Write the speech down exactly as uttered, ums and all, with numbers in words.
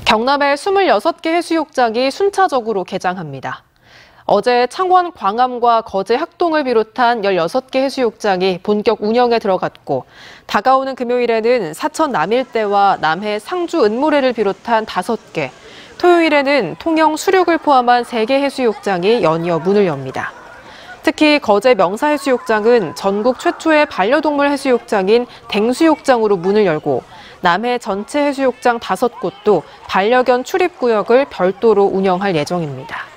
경남의 스물여섯 개 해수욕장이 순차적으로 개장합니다. 어제 창원 광암과 거제 학동을 비롯한 열여섯 개 해수욕장이 본격 운영에 들어갔고, 다가오는 금요일에는 사천 남일대와 남해 상주 은모래를 비롯한 다섯 개, 토요일에는 통영 수륙을 포함한 세 개 해수욕장이 연이어 문을 엽니다. 특히 거제 명사해수욕장은 전국 최초의 반려동물 해수욕장인 댕수욕장으로 문을 열고, 남해 전체 해수욕장 다섯 곳도 반려견 출입구역을 별도로 운영할 예정입니다.